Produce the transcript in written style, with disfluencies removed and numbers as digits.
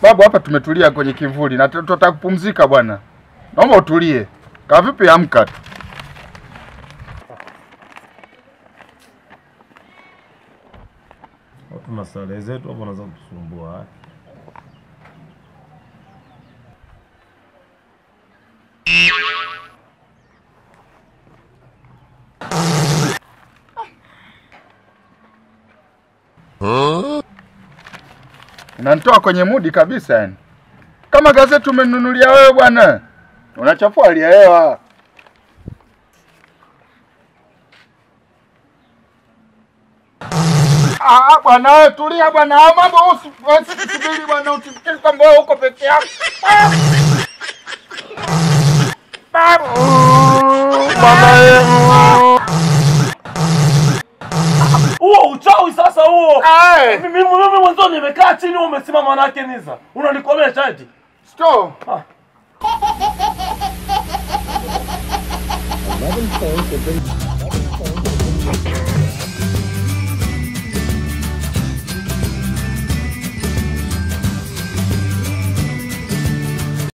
Babu, hapa tumetulia kwenye kivuli na tutataka kupumzika bwana. Naomba utulie. Kama vipi amka tu. Watu na sare zetu hapo wanaanza kutusumbua. Unanitoa kwenye mudi kabisa yani. Kama gazeti umenunulia wewe bwana. Unachafua hali ya hewa. Bwana wewe tulia bwana. Mambo usisubiri bwana, usifikiri kwamba wewe uko peke yako. Huo uchawi sasa huo. Mimi mwanzo nimekaa chini umesimama nake niza. Unanikomesha eti. Stop. Eleven phones have been